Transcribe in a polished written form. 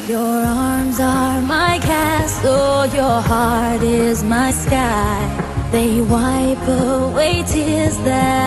Your arms are my castle, your heart is my sky. They wipe away tears that